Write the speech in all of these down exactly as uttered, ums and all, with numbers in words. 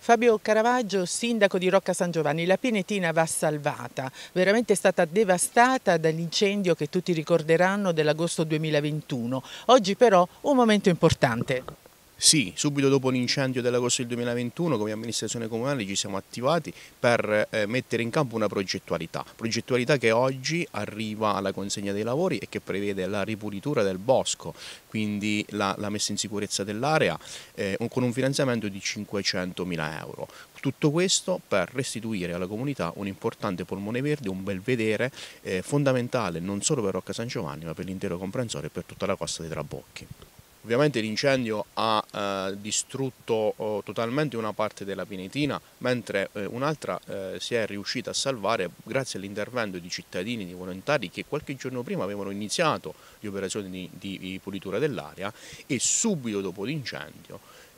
Fabio Caravaggio, sindaco di Rocca San Giovanni, la Pinetina va salvata, veramente è stata devastata dall'incendio che tutti ricorderanno dell'agosto duemilaventuno. Oggi però un momento importante. Sì, subito dopo l'incendio dell'agosto del duemilaventuno come amministrazione comunale ci siamo attivati per eh, mettere in campo una progettualità, progettualità che oggi arriva alla consegna dei lavori e che prevede la ripulitura del bosco, quindi la, la messa in sicurezza dell'area eh, con un finanziamento di cinquecentomila euro. Tutto questo per restituire alla comunità un importante polmone verde, un belvedere eh, fondamentale non solo per Rocca San Giovanni ma per l'intero comprensorio e per tutta la costa dei Trabocchi. Ovviamente l'incendio ha eh, distrutto oh, totalmente una parte della Pinetina, mentre eh, un'altra eh, si è riuscita a salvare grazie all'intervento di cittadini, di volontari che qualche giorno prima avevano iniziato le operazioni di, di, di pulitura dell'area e subito dopo l'incendio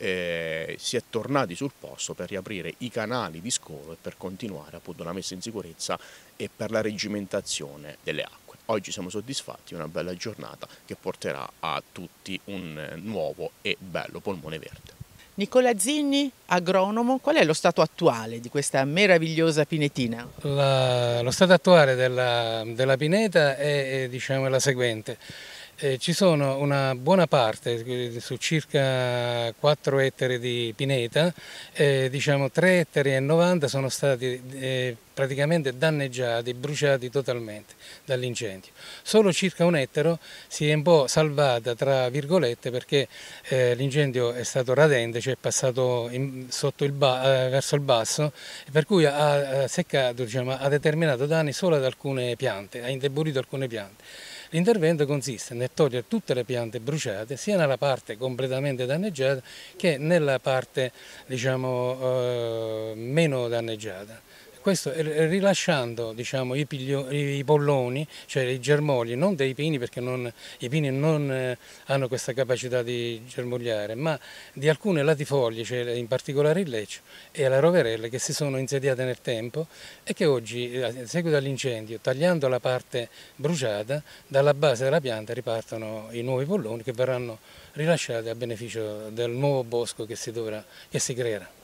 eh, si è tornati sul posto per riaprire i canali di scolo e per continuare appunto la messa in sicurezza e per la reggimentazione delle acque. Oggi siamo soddisfatti, una bella giornata che porterà a tutti un nuovo e bello polmone verde. Nicola Zinni, agronomo, qual è lo stato attuale di questa meravigliosa pinetina? La, lo stato attuale della, della pineta è, è diciamo, la seguente. Eh, ci sono una buona parte, su circa quattro ettari di pineta, eh, diciamo tre ettari e novanta sono stati eh, praticamente danneggiati, bruciati totalmente dall'incendio. Solo circa un ettaro si è un po' salvata tra virgolette perché eh, l'incendio è stato radente, cioè è passato in, sotto il ba, eh, verso il basso, per cui ha, ha seccato, diciamo, ha determinato danni solo ad alcune piante, ha indebolito alcune piante. L'intervento consiste nel togliere tutte le piante bruciate, sia nella parte completamente danneggiata che nella parte, diciamo, eh, meno danneggiata. Questo rilasciando, diciamo, i, piglio, i polloni, cioè i germogli, non dei pini perché non, i pini non eh, hanno questa capacità di germogliare, ma di alcune latifoglie, cioè in particolare il leccio e le roverelle che si sono insediate nel tempo e che oggi, a seguito all'incendio, tagliando la parte bruciata, dalla base della pianta ripartono i nuovi polloni che verranno rilasciati a beneficio del nuovo bosco che si, dovrà, che si creerà.